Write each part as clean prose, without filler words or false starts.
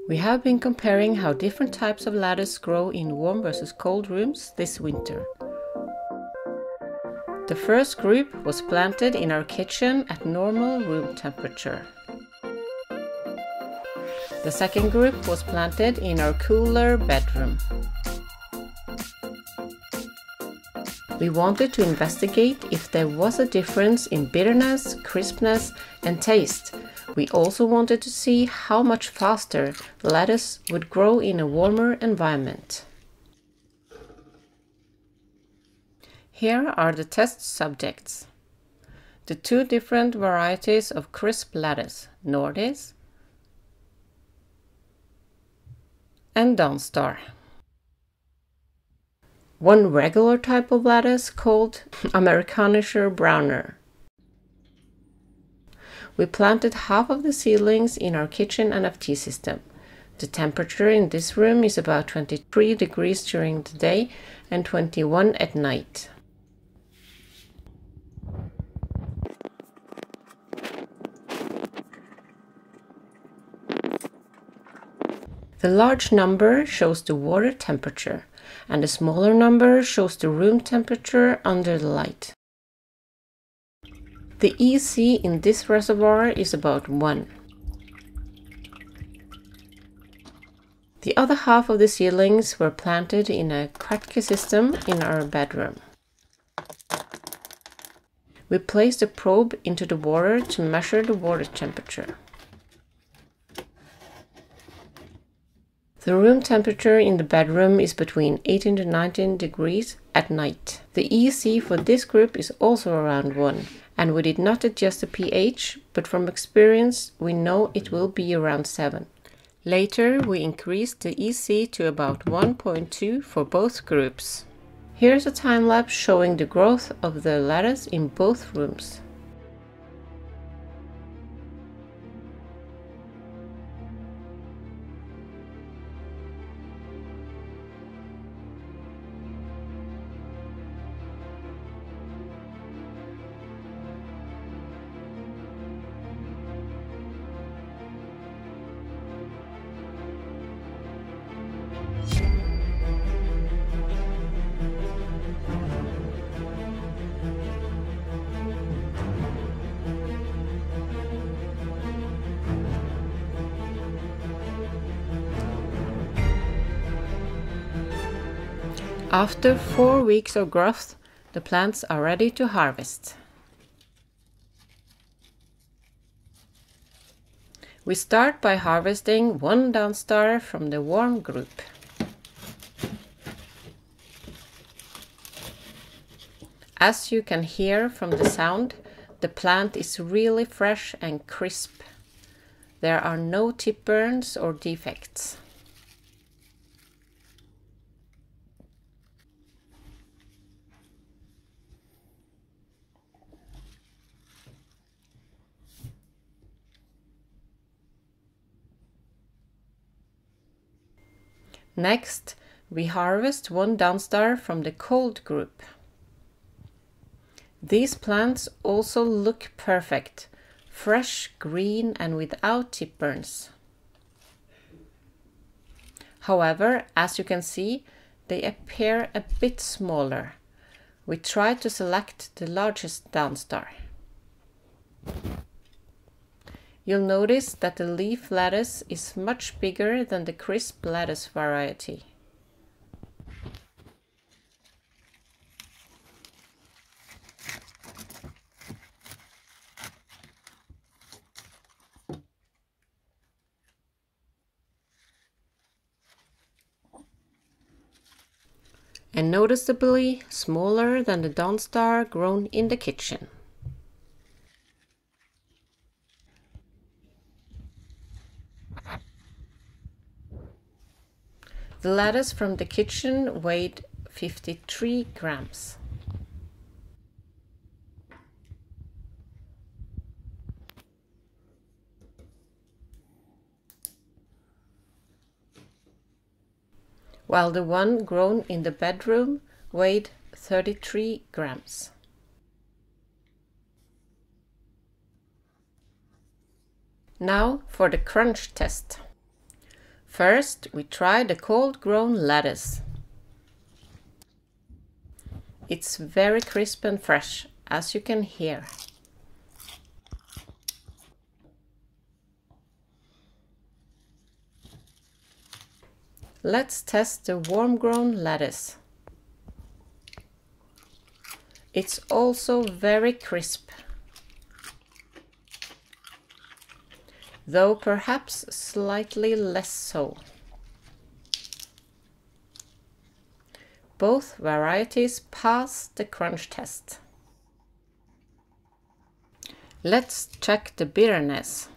We have been comparing how different types of ladders grow in warm versus cold rooms this winter. The first group was planted in our kitchen at normal room temperature. The second group was planted in our cooler bedroom. We wanted to investigate if there was a difference in bitterness, crispness, and taste. We also wanted to see how much faster lettuce would grow in a warmer environment. Here are the test subjects. The two different varieties of crisp lettuce, Nordis and Dawnstar. One regular type of lettuce called Amerikanischer Brauner. We planted half of the seedlings in our kitchen NFT system. The temperature in this room is about 23 degrees during the day and 21 at night. The large number shows the water temperature, and the smaller number shows the room temperature under the light. The EC in this reservoir is about 1. The other half of the seedlings were planted in a Kratky system in our bedroom. We placed a probe into the water to measure the water temperature. The room temperature in the bedroom is between 18 to 19 degrees at night. The EC for this group is also around 1, and we did not adjust the pH, but from experience we know it will be around 7. Later we increased the EC to about 1.2 for both groups. Here's a time lapse showing the growth of the lettuce in both rooms. After 4 weeks of growth, the plants are ready to harvest. We start by harvesting one Dawnstar from the warm group. As you can hear from the sound, the plant is really fresh and crisp. There are no tip burns or defects. Next, we harvest one Dawnstar from the cold group. These plants also look perfect, fresh, green and without tip burns. However, as you can see, they appear a bit smaller. We tried to select the largest Dawnstar. You'll notice that the leaf lettuce is much bigger than the crisp lettuce variety. And noticeably smaller than the Dawnstar grown in the kitchen. The lettuce from the kitchen weighed 53 grams. While the one grown in the bedroom weighed 33 grams. Now for the crunch test. First, we try the cold-grown lettuce. It's very crisp and fresh, as you can hear. Let's test the warm-grown lettuce. It's also very crisp, though perhaps slightly less so. Both varieties pass the crunch test. Let's check the bitterness.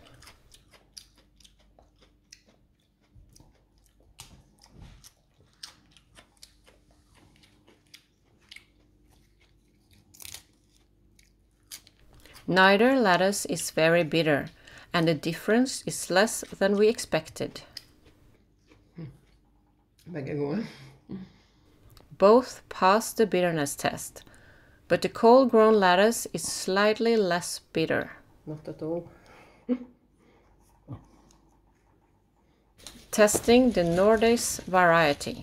Neither lettuce is very bitter, and the difference is less than we expected. Both pass the bitterness test, but the cold-grown lettuce is slightly less bitter. Not at all. Testing the Nordics variety.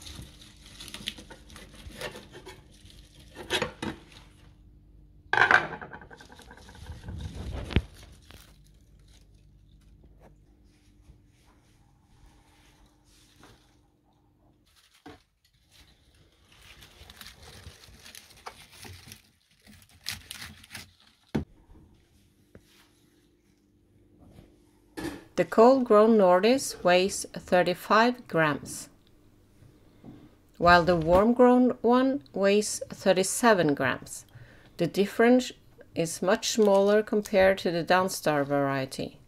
The cold-grown Nordics weighs 35 grams, while the warm-grown one weighs 37 grams. The difference is much smaller compared to the Downstar variety.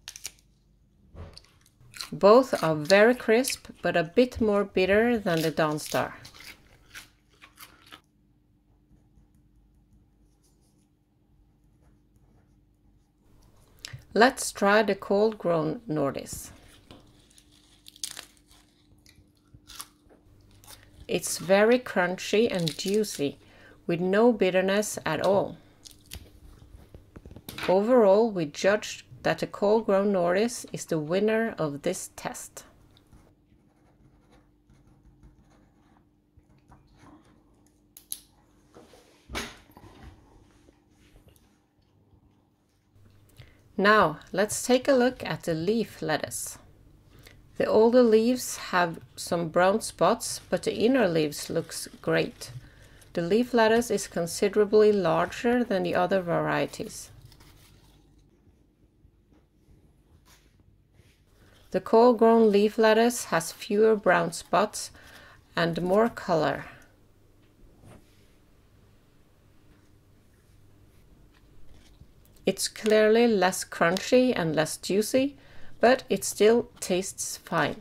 Both are very crisp, but a bit more bitter than the Downstar. Let's try the cold-grown Nordics. It's very crunchy and juicy, with no bitterness at all. Overall, we judged that the cold-grown Nordics is the winner of this test. Now, let's take a look at the leaf lettuce. The older leaves have some brown spots, but the inner leaves looks great. The leaf lettuce is considerably larger than the other varieties. The cold-grown leaf lettuce has fewer brown spots and more color. It's clearly less crunchy and less juicy, but it still tastes fine.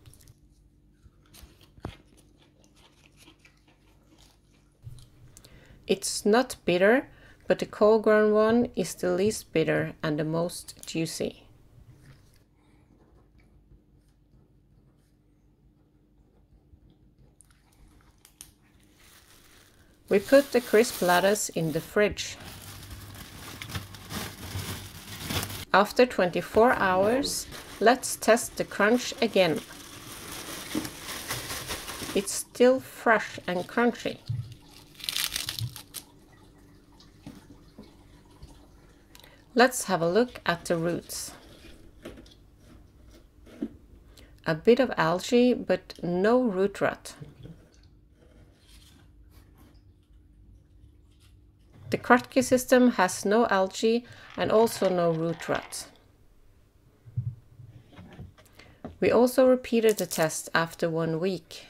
It's not bitter, but the cold-grown one is the least bitter and the most juicy. We put the crisp lettuce in the fridge. After 24 hours, let's test the crunch again. It's still fresh and crunchy. Let's have a look at the roots. A bit of algae, but no root rot. The Kratky system has no algae and also no root rot. We also repeated the test after 1 week.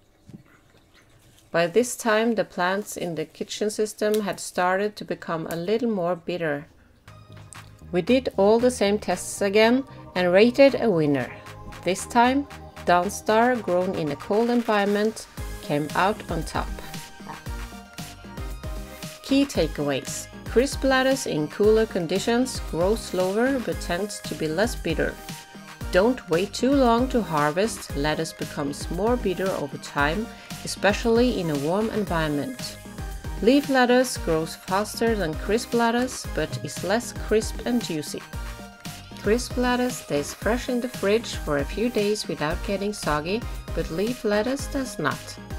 By this time, the plants in the kitchen system had started to become a little more bitter. We did all the same tests again and rated a winner. This time, Downstar, grown in a cold environment, came out on top. Key takeaways. Crisp lettuce in cooler conditions grows slower but tends to be less bitter. Don't wait too long to harvest. Lettuce becomes more bitter over time, especially in a warm environment. Leaf lettuce grows faster than crisp lettuce but is less crisp and juicy. Crisp lettuce stays fresh in the fridge for a few days without getting soggy, but leaf lettuce does not.